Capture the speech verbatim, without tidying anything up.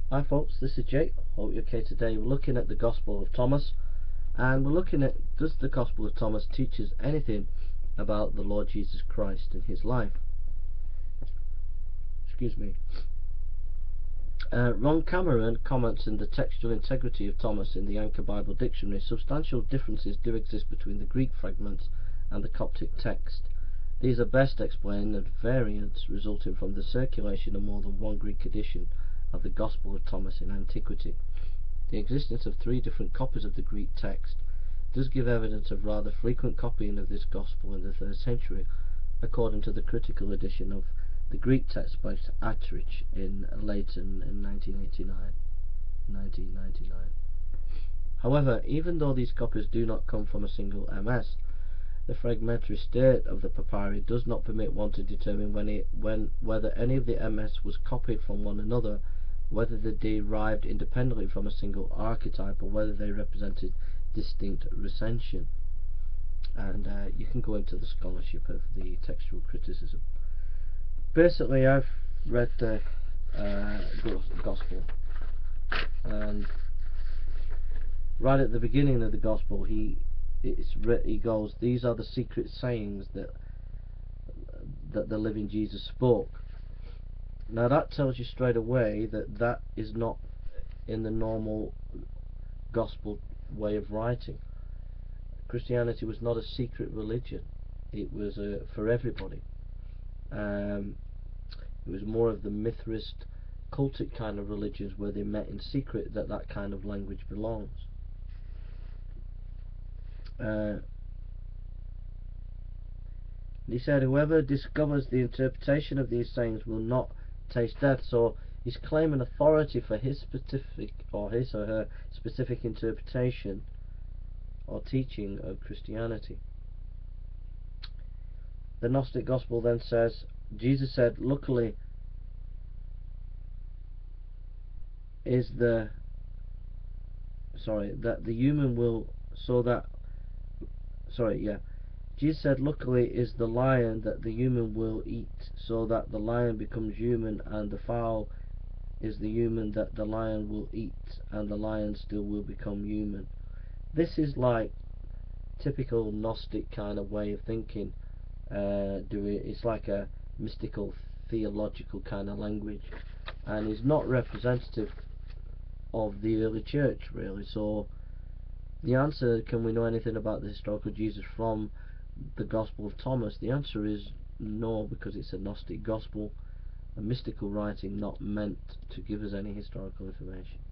Hi folks, this is Jake. Hope you're okay today. We're looking at the Gospel of Thomas, and we're looking at, does the Gospel of Thomas teach us anything about the Lord Jesus Christ and his life? Excuse me. Uh, Ron Cameron comments on the textual integrity of Thomas in the Anchor Bible Dictionary. Substantial differences do exist between the Greek fragments and the Coptic text. These are best explained as variants resulting from the circulation of more than one Greek edition of the Gospel of Thomas in antiquity. The existence of three different copies of the Greek text does give evidence of rather frequent copying of this Gospel in the third century, according to the critical edition of the Greek text by Attridge in Leighton in nineteen eighty-nine, nineteen ninety-nine. However, even though these copies do not come from a single M S, the fragmentary state of the papyri does not permit one to determine when it, when, whether any of the M S was copied from one another, whether they derived independently from a single archetype, or whether they represented distinct recension. And uh, you can go into the scholarship of the textual criticism. Basically, I've read the uh, Gospel, and right at the beginning of the Gospel, he it's he goes, "These are the secret sayings that that the living Jesus spoke." Now that tells you straight away that that is not in the normal Gospel way of writing. Christianity was not a secret religion; it was uh, for everybody. Um, it was more of the Mithrist, cultic kind of religions where they met in secret that that kind of language belongs. Uh, he said, "Whoever discovers the interpretation of these sayings will not taste death." So he's claiming authority for his specific, or his or her specific interpretation or teaching of Christianity. The Gnostic Gospel then says, Jesus said, "Luckily is the sorry that the human will so that sorry yeah." Jesus said, "Luckily is the lion that the human will eat, so that the lion becomes human, and the fowl is the human that the lion will eat, and the lion still will become human." This is like typical Gnostic kind of way of thinking. Uh, do it, it's like a mystical, theological kind of language, and is not representative of the early church, really. So the answer, can we know anything about the historical Jesus from the Gospel of Thomas? The answer is no, because it's a Gnostic gospel, a mystical writing not meant to give us any historical information.